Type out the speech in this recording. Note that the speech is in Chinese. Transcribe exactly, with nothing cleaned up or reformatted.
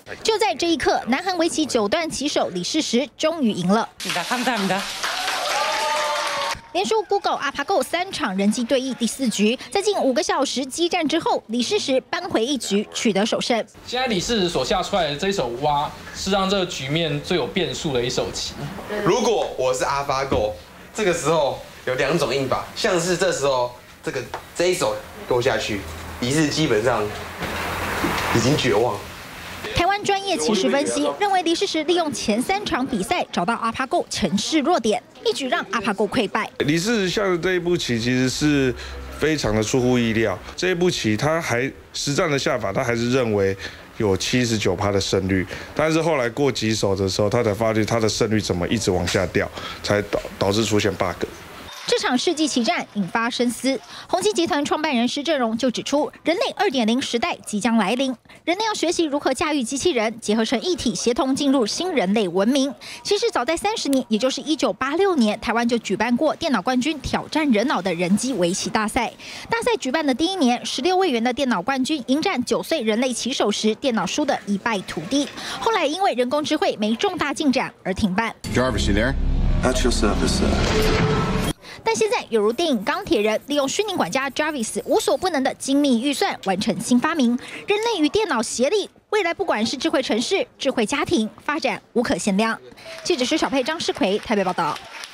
就在这一刻，南韩围棋九段棋手李世石终于赢了。 连输 Google、AlphaGo 三场人机对弈第四局，在近五个小时激战之后，李世石扳回一局，取得首胜。 现在李世石所下出来的这一手蛙，是让这个局面最有变数的一手棋。 如果我是 AlphaGo， 这个时候有两种应法，像是这时候这个这一手勾下去，李世基本上已经绝望。 台湾专业棋士分析认为，李世石利用前三场比赛找到 AlphaGo 城市弱点，一举让 AlphaGo 溃败。 李世石下的这一步棋其实是非常的出乎意料，这一步棋他还实战的下法，他还是认为有 百分之七十九 的胜率，但是后来过几手的时候，他才发觉他的胜率怎么一直往下掉，才导导致出现 bug。 这场世纪棋战引发深思，宏基集团创办人施正荣就指出，人类 二点零 时代即将来临，人类要学习如何驾驭机器人，结合成一体，协同进入新人类文明。其实早在三十年，也就是一九八六年，台湾就举办过电脑冠军挑战人脑的人机围棋大赛。大赛举办的第一年，十六位元的电脑冠军迎战九岁人类棋手时，电脑输得一败涂地。后来因为人工智慧没重大进展而停办。 Jarvis, you there? At your service, sir. 但现在有如电影《钢铁人》，利用虚拟管家 Jarvis 无所不能的精密预算，完成新发明。人类与电脑协力，未来不管是智慧城市、智慧家庭，发展无可限量。记者施小佩、张世奎台北报道。